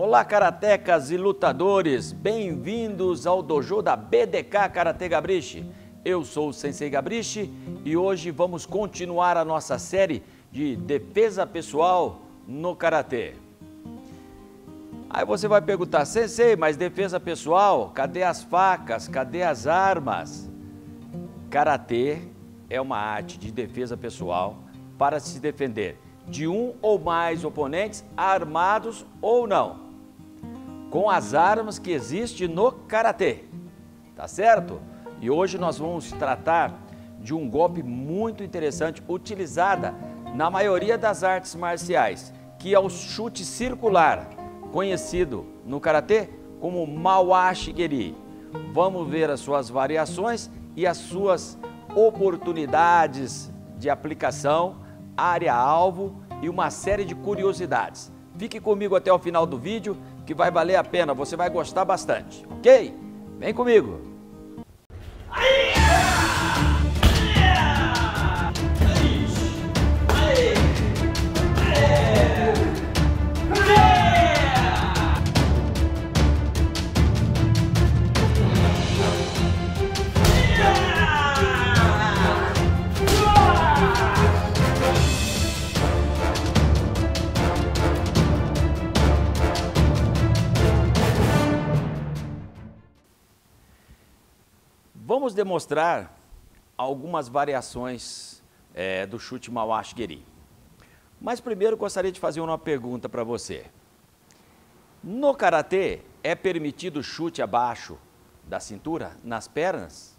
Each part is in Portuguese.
Olá, karatecas e lutadores, bem-vindos ao dojo da BDK Karate Gabrishi. Eu sou o Sensei Gabrishi e hoje vamos continuar a nossa série de defesa pessoal no karatê. Aí você vai perguntar, Sensei, mas defesa pessoal, cadê as facas, cadê as armas? Karatê é uma arte de defesa pessoal para se defender de um ou mais oponentes, armados ou não, com as armas que existem no karatê, tá certo? E hoje nós vamos tratar de um golpe muito interessante, utilizada na maioria das artes marciais, que é o chute circular, conhecido no karatê como Mawashigeri. Vamos ver as suas variações e as suas oportunidades de aplicação, área-alvo e uma série de curiosidades. Fique comigo até o final do vídeo que vai valer a pena, você vai gostar bastante, ok? Vem comigo! Vamos demonstrar algumas variações do chute Mawashigeri. Mas primeiro gostaria de fazer uma pergunta para você. No karatê é permitido chute abaixo da cintura, nas pernas?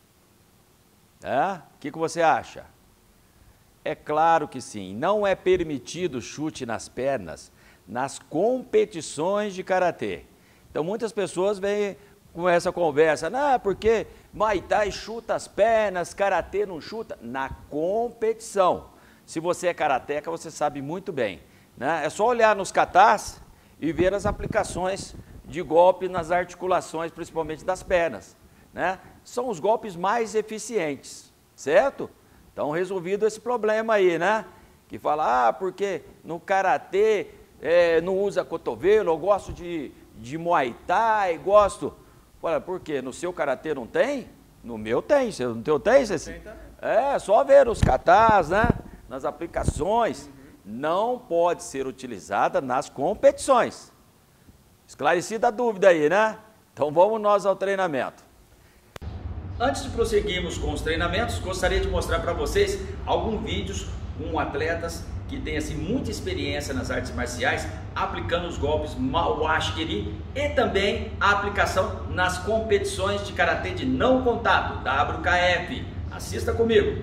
O que você acha? É claro que sim, não é permitido chute nas pernas nas competições de karatê. Então muitas pessoas vêm com essa conversa, porque Muay Thai chuta as pernas, karatê não chuta, na competição. Se você é karateca, você sabe muito bem, né? É só olhar nos katas e ver as aplicações de golpe nas articulações, principalmente das pernas, né? São os golpes mais eficientes, certo? Então resolvido esse problema aí, né? Que fala, porque no karatê não usa cotovelo, eu gosto de Muay Thai, gosto... Olha, por quê? No seu karatê não tem? No meu tem. No teu tem, Ceci? É, só ver os katas, né? Nas aplicações. Não pode ser utilizada nas competições. Esclarecida a dúvida aí, né? Então vamos nós ao treinamento. Antes de prosseguirmos com os treinamentos, gostaria de mostrar para vocês alguns vídeos com atletas que têm assim, muita experiência nas artes marciais, aplicando os golpes Mawashigeri e também a aplicação nas competições de karatê de não contato, WKF. Assista comigo.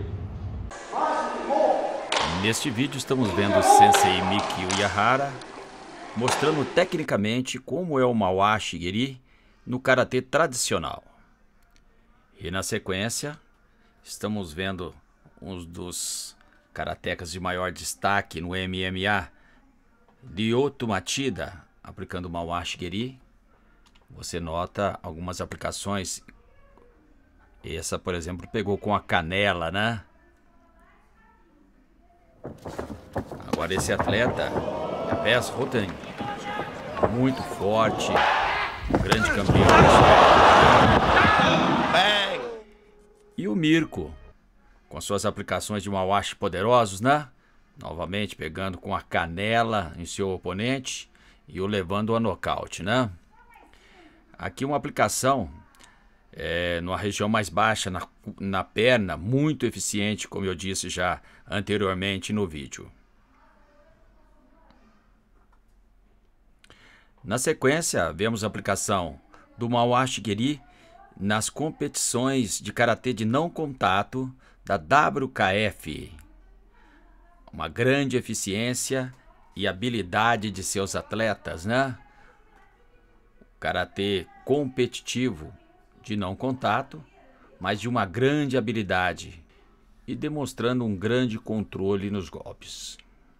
Neste vídeo estamos vendo o Sensei Miki Uehara mostrando tecnicamente como é o Mawashigeri no karatê tradicional. E na sequência estamos vendo um dos karatecas de maior destaque no MMA, Ryoto Machida, aplicando Mawashigeri. Você nota algumas aplicações. Essa, por exemplo, pegou com a canela, né? Agora esse atleta, Pes Roten, muito forte, grande campeão. E o Mirko, com suas aplicações de Mawashi poderosos, né? Novamente pegando com a canela em seu oponente e o levando a nocaute, né? Aqui uma aplicação numa região mais baixa, na perna, muito eficiente, como eu disse já anteriormente no vídeo. Na sequência, vemos a aplicação do Mawashigeri nas competições de karatê de não contato da WKF, uma grande eficiência e habilidade de seus atletas, né? Karatê competitivo de não contato, mas de uma grande habilidade e demonstrando um grande controle nos golpes.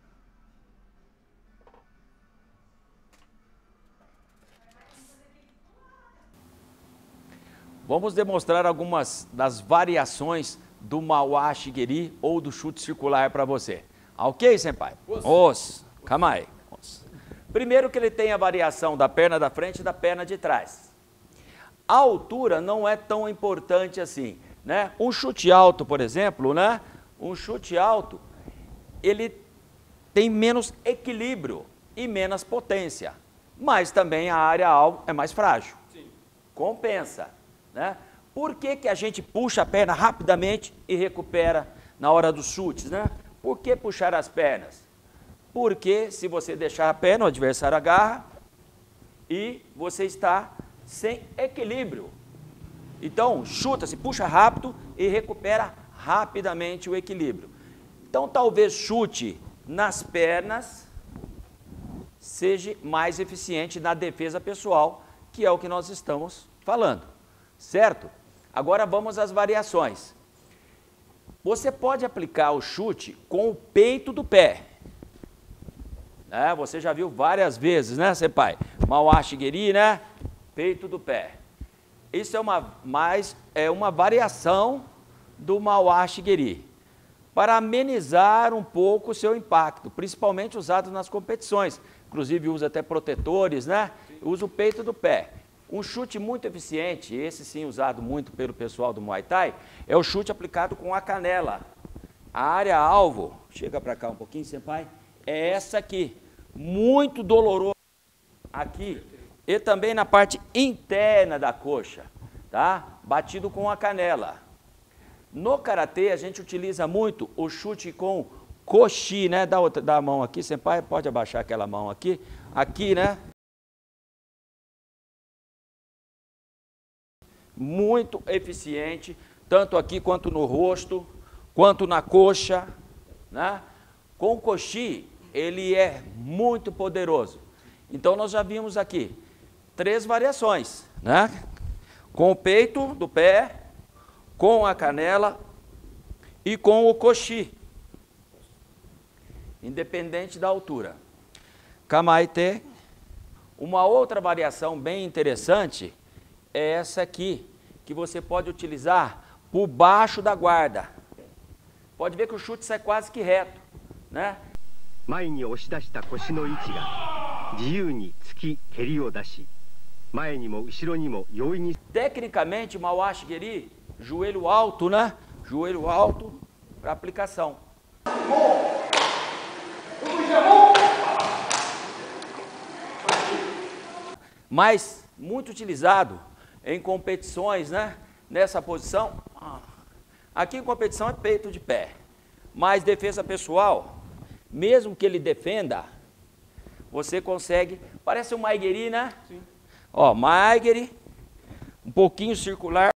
Vamos demonstrar algumas das variações do Mawashigeri ou do chute circular para você. Ok, senpai? Os, calma aí. Primeiro que ele tem a variação da perna da frente e da perna de trás. A altura não é tão importante assim, né? Um chute alto, por exemplo, né? Um chute alto, ele tem menos equilíbrio e menos potência, mas também a área-alvo é mais frágil. Sim. Compensa, né? Por que que a gente puxa a perna rapidamente e recupera na hora dos chutes, né? Por que puxar as pernas? Porque se você deixar a perna, o adversário agarra e você está sem equilíbrio. Então, chuta-se, puxa rápido e recupera rapidamente o equilíbrio. Então, talvez chute nas pernas seja mais eficiente na defesa pessoal, que é o que nós estamos falando, certo? Agora vamos às variações. Você pode aplicar o chute com o peito do pé. Você já viu várias vezes, né, senpai? Mawashi Geri, né? Peito do pé. Isso é uma variação do Mawashi Geri, para amenizar um pouco o seu impacto, principalmente usado nas competições. Inclusive usa até protetores, né? Usa o peito do pé. Um chute muito eficiente, esse sim usado muito pelo pessoal do Muay Thai, é o chute aplicado com a canela. A área-alvo, chega para cá um pouquinho, senpai, é essa aqui. Muito doloroso aqui e também na parte interna da coxa, tá? Batido com a canela. No karatê a gente utiliza muito o chute com koshi, né? Dá a mão aqui, senpai, pode abaixar aquela mão aqui, né? Muito eficiente, tanto aqui quanto no rosto, quanto na coxa, né? Com o koshi, ele é muito poderoso. Então, nós já vimos aqui 3 variações, né? Com o peito do pé, com a canela e com o koshi, independente da altura. Kamaite. Uma outra variação bem interessante é essa aqui, que você pode utilizar por baixo da guarda. Pode ver que o chute sai quase que reto, né? Tecnicamente, Mawashi Geri, joelho alto, né? Joelho alto para aplicação. Mas muito utilizado em competições, né? Nessa posição. Aqui em competição é peito de pé. Mas defesa pessoal, mesmo que ele defenda, você consegue, parece um Maigeri, né? Sim. Ó, Maigeri, um pouquinho circular,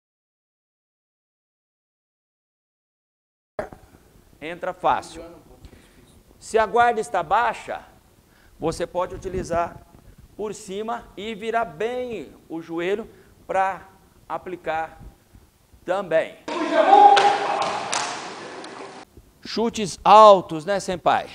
entra fácil. Se a guarda está baixa, você pode utilizar por cima e virar bem o joelho para aplicar também. Chutes altos, né, senpai?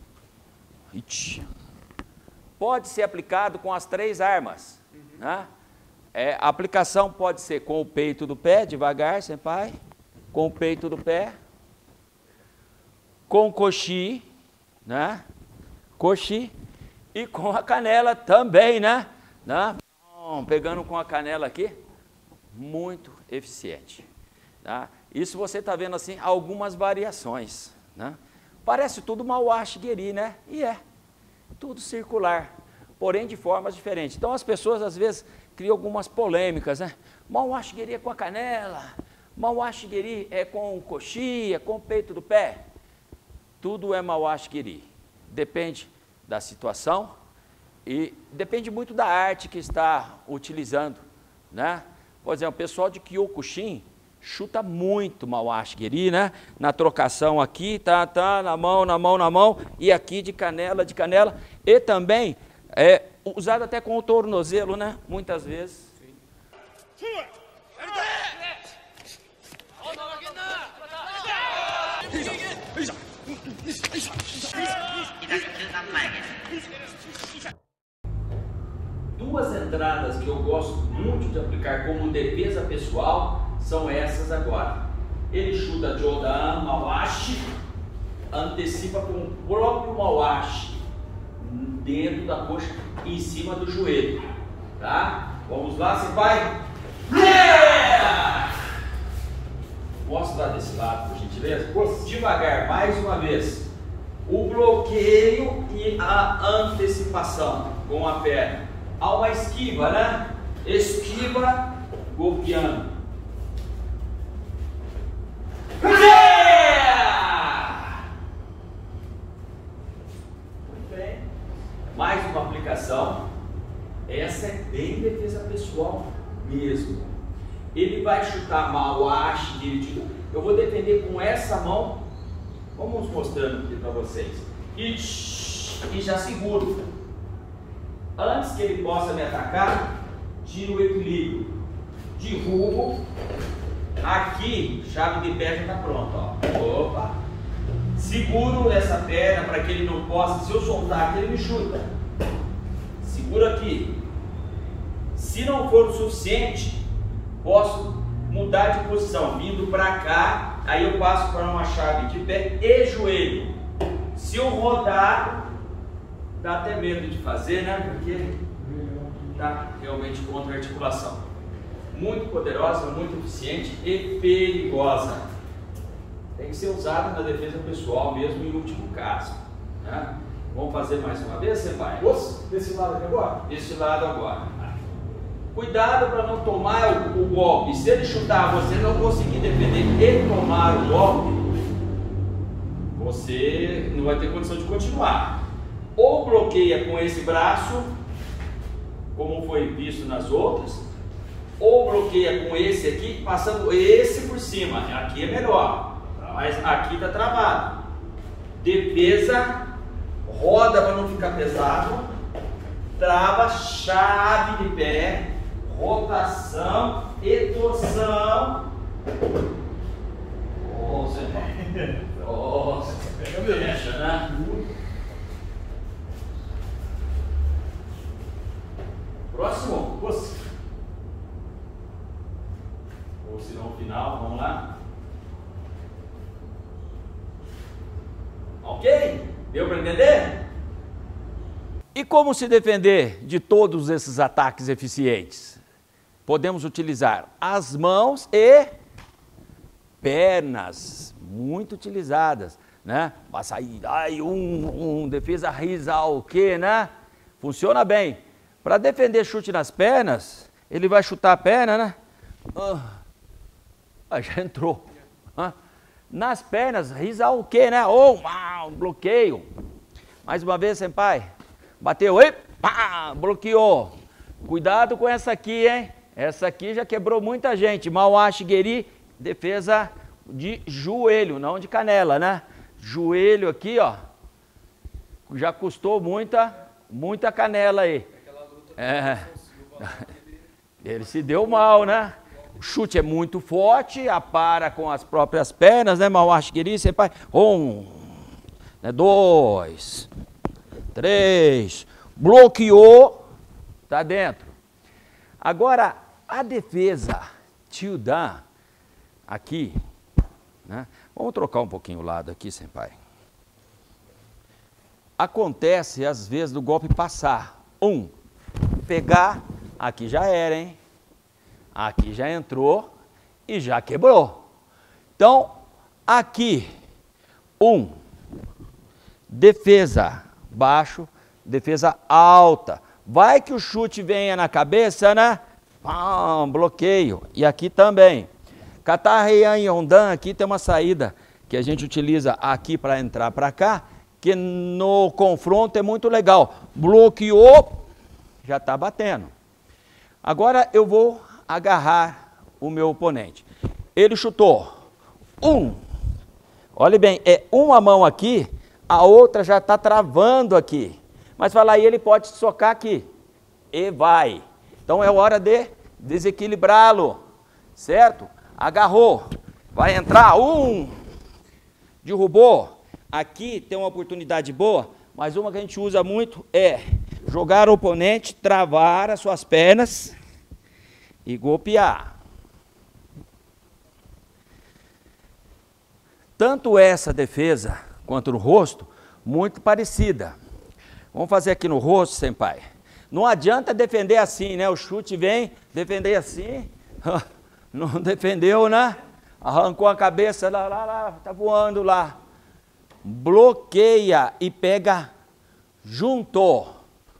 Pode ser aplicado com as 3 armas, né? A aplicação pode ser com o peito do pé, devagar, senpai. Com o peito do pé. Com o koshi, né? Koshi. E com a canela também, né? Pegando com a canela aqui, muito eficiente. Tá? Isso você está vendo assim, algumas variações, né? Parece tudo Mawashi Geri, né? E é, tudo circular, porém de formas diferentes. Então as pessoas às vezes criam algumas polêmicas, né? Mawashi Geri é com a canela, Mawashi Geri é com o koshi, é com o peito do pé. Tudo é Mawashi Geri. Depende da situação e depende muito da arte que está utilizando, né? Por exemplo, o pessoal de Kyokushin chuta muito Mawashi Geri, né? Na trocação aqui, tá, na mão, e aqui de canela, e também é usado até com o tornozelo, né? Muitas vezes. Sim. Duas entradas que eu gosto muito de aplicar como defesa pessoal são essas agora. Ele chuta Jodan, Mawashi, antecipa com o próprio Mawashi, dedo da coxa em cima do joelho, tá? Vamos lá, você vai. Mostra lá desse lado, por gentileza. Devagar, mais uma vez. O bloqueio e a antecipação com a perna. Há uma esquiva, né? Esquiva, golpeando. Muito bem. Mais uma aplicação. Essa é bem defesa pessoal mesmo. Ele vai chutar mal, ache direitinho. Eu vou defender com essa mão. Vamos mostrando aqui para vocês. E já seguro. Antes que ele possa me atacar, tiro o equilíbrio. Derrubo. Aqui, chave de pé já está pronta. Ó. Opa. Seguro essa perna para que ele não possa. Se eu soltar aqui, ele me chuta. Seguro aqui. Se não for o suficiente, posso mudar de posição, vindo para cá. Aí eu passo para uma chave de pé e joelho. Se eu rodar, dá até medo de fazer, né? Porque tá realmente contra a articulação. Muito poderosa, muito eficiente e perigosa. Tem que ser usada na defesa pessoal mesmo em último caso, né? Vamos fazer mais uma vez, Senpai? Desse lado aqui agora? Desse lado agora. Cuidado para não tomar o golpe. Se ele chutar, você não conseguir defender e tomar o golpe, você não vai ter condição de continuar. Ou bloqueia com esse braço, como foi visto nas outras, ou bloqueia com esse aqui, passando esse por cima. Aqui é melhor, mas aqui está travado. Defesa, roda para não ficar pesado, trava, chave de pé, rotação e torção. Nossa, fecha, né? Próximo. Ou se não, final, vamos lá. Ok? Deu para entender? E como se defender de todos esses ataques eficientes? Podemos utilizar as mãos e pernas, muito utilizadas, né? Vai sair, defesa risal, o quê, né? Funciona bem. Para defender chute nas pernas, ele vai chutar a perna, né? Já entrou. Nas pernas, risal o quê, né? Bloqueio. Mais uma vez, senpai. Bateu, bloqueou. Cuidado com essa aqui, hein? Essa aqui já quebrou muita gente. Mauashi Geri, defesa de joelho, não de canela, né? Joelho aqui, ó. Já custou muita canela aí. Ele se deu mal, né? O chute é muito forte, apara com as próprias pernas, né? Mauashi Geri, senpai. 2, 3, bloqueou, tá dentro. Agora, a defesa Tildan, aqui, né? Vamos trocar um pouquinho o lado aqui, senpai. Acontece, às vezes, do golpe passar. Pegar, aqui já era, hein? Aqui já entrou e já quebrou. Então, aqui, defesa baixo, defesa alta. Vai que o chute venha na cabeça, né? Bloqueio. E aqui também. Kata Heian Yondan, aqui tem uma saída que a gente utiliza aqui para entrar para cá, que no confronto é muito legal. Bloqueou, já está batendo. Agora eu vou agarrar o meu oponente. Ele chutou. Olha bem, é uma mão aqui, a outra já está travando aqui. Mas fala aí, ele pode socar aqui. E vai. Então é hora de desequilibrá-lo. Certo? Agarrou. Vai entrar. Derrubou. Aqui tem uma oportunidade boa, mas uma que a gente usa muito é jogar o oponente, travar as suas pernas e golpear. Tanto essa defesa quanto no rosto, muito parecida. Vamos fazer aqui no rosto, senpai. Não adianta defender assim, né? O chute vem, defender assim. Não defendeu, né? Arrancou a cabeça, lá, tá voando lá. Bloqueia e pega, juntou.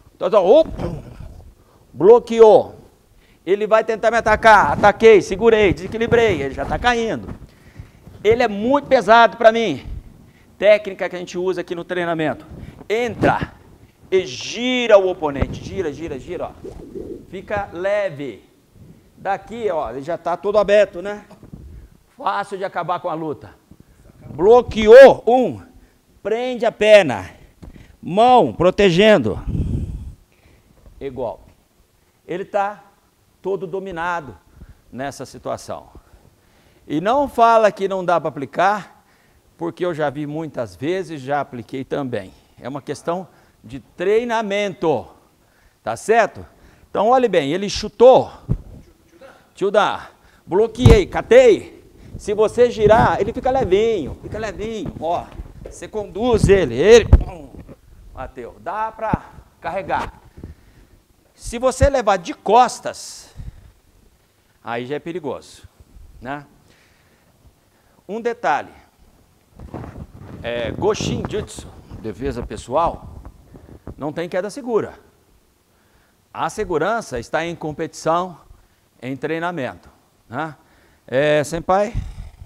Bloqueou. Ele vai tentar me atacar. Ataquei, segurei, desequilibrei. Ele já está caindo. Ele é muito pesado para mim. Técnica que a gente usa aqui no treinamento. Entra e gira o oponente. Gira, ó. Fica leve. Daqui, ó, ele já está todo aberto, né? Fácil de acabar com a luta. Bloqueou, prende a perna. Mão, protegendo. E golpe. Ele está todo dominado nessa situação. E não fala que não dá para aplicar, porque eu já vi muitas vezes, já apliquei também. É uma questão de treinamento, tá certo? Então, olhe bem, ele chutou, bloqueei, catei. Se você girar, ele fica levinho, ó. Você conduz ele, bateu. Dá para carregar. Se você levar de costas, aí já é perigoso, né? Um detalhe, Goshin Jutsu, defesa pessoal, não tem queda segura. A segurança está em competição, em treinamento, né? Senpai,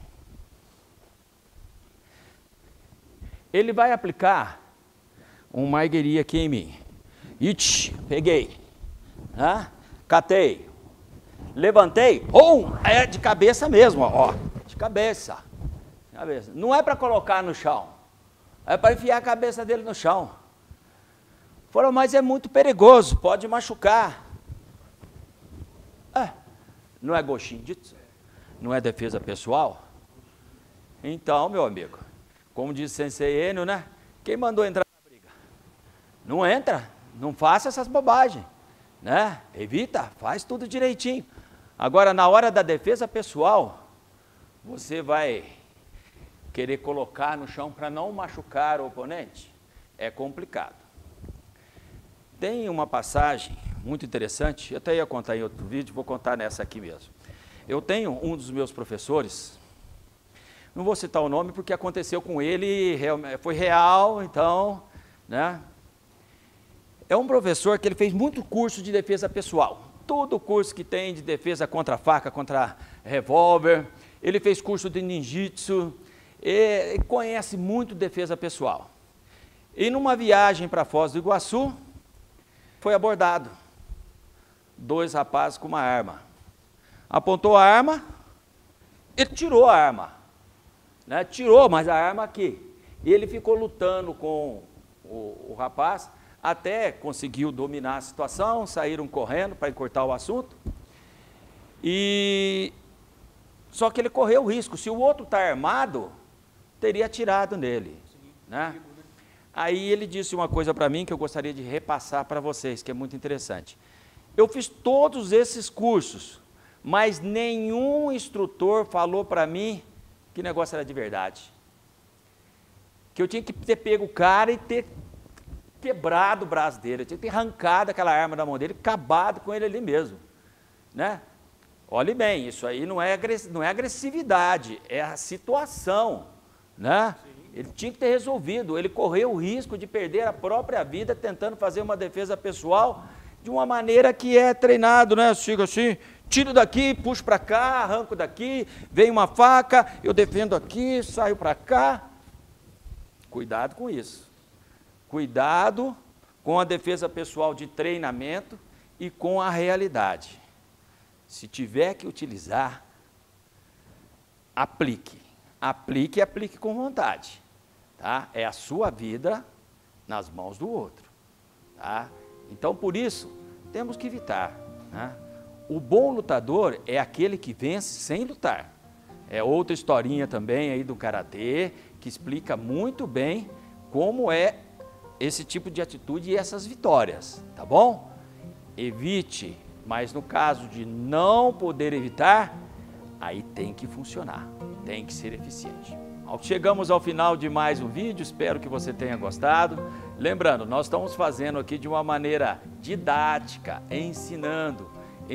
ele vai aplicar um Maigiri aqui em mim. Peguei, né? Catei, levantei, é de cabeça mesmo, ó, de cabeça. Não é para colocar no chão, é para enfiar a cabeça dele no chão. Falou, mas é muito perigoso, pode machucar. Não é Goshin Jutsu? Não é defesa pessoal? Então, meu amigo, como disse Sensei Enio, né? Quem mandou entrar na briga? Não entra, não faça essas bobagens, né? Evita, faz tudo direitinho. Agora, na hora da defesa pessoal, você vai querer colocar no chão para não machucar o oponente? É complicado. Tem uma passagem muito interessante, eu até ia contar em outro vídeo, vou contar nessa aqui mesmo. Eu tenho um dos meus professores, não vou citar o nome porque aconteceu com ele, foi real, então, né? É um professor que ele fez muito curso de defesa pessoal. Todo curso que tem de defesa contra faca, contra revólver, ele fez curso de ninjitsu, e conhece muito defesa pessoal. E numa viagem para Foz do Iguaçu, foi abordado 2 rapazes com uma arma. Apontou a arma, ele tirou a arma, né? Tirou, mas a arma aqui. E ele ficou lutando com o rapaz, até conseguiu dominar a situação, saíram correndo para encurtar o assunto. Só que ele correu o risco, se o outro está armado, teria atirado nele, né? Aí ele disse uma coisa para mim que eu gostaria de repassar para vocês, que é muito interessante. Eu fiz todos esses cursos, mas nenhum instrutor falou para mim que o negócio era de verdade. Que eu tinha que ter pego o cara e ter quebrado o braço dele, eu tinha que ter arrancado aquela arma da mão dele, acabado com ele ali mesmo, né? Olhe bem, isso aí não é agressividade, é a situação, né? Ele tinha que ter resolvido, ele correu o risco de perder a própria vida tentando fazer uma defesa pessoal de uma maneira que é treinado, né? Sigo assim, tiro daqui, puxo para cá, arranco daqui, vem uma faca, eu defendo aqui, saio para cá. Cuidado com isso. Cuidado com a defesa pessoal de treinamento e com a realidade. Se tiver que utilizar, aplique. Aplique e aplique com vontade. Tá? É a sua vida nas mãos do outro. Tá? Então, por isso, temos que evitar. Né? O bom lutador é aquele que vence sem lutar. É outra historinha também aí do Karatê, que explica muito bem como é esse tipo de atitude e essas vitórias. Tá bom? Evite, mas no caso de não poder evitar, aí tem que funcionar, tem que ser eficiente. Chegamos ao final de mais um vídeo, espero que você tenha gostado. Lembrando, nós estamos fazendo aqui de uma maneira didática, ensinando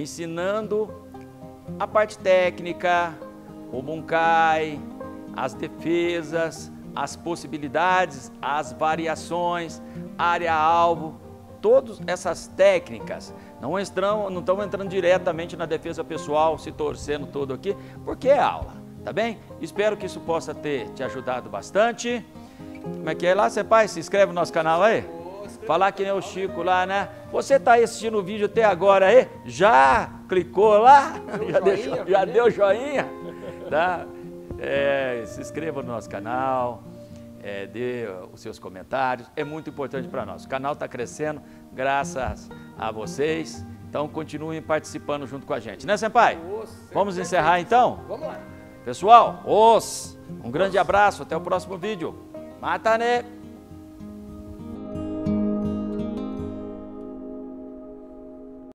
a parte técnica, o Bunkai, as defesas, as possibilidades, as variações, área-alvo, todas essas técnicas. Não estamos entrando diretamente na defesa pessoal, se torcendo todo aqui, porque é aula, tá bem? Espero que isso possa ter te ajudado bastante. Como é que é lá, pai? Se inscreve no nosso canal aí? Falar que nem o Chico lá, né? Você tá assistindo o vídeo até agora aí? Já clicou lá? Já deu joinha? Tá? Se inscreva no nosso canal, dê os seus comentários, é muito importante para nós. O canal está crescendo graças a vocês, então continuem participando junto com a gente, né, senpai? Vamos encerrar então? Vamos lá. Pessoal, um grande abraço, até o próximo vídeo. Mata, né?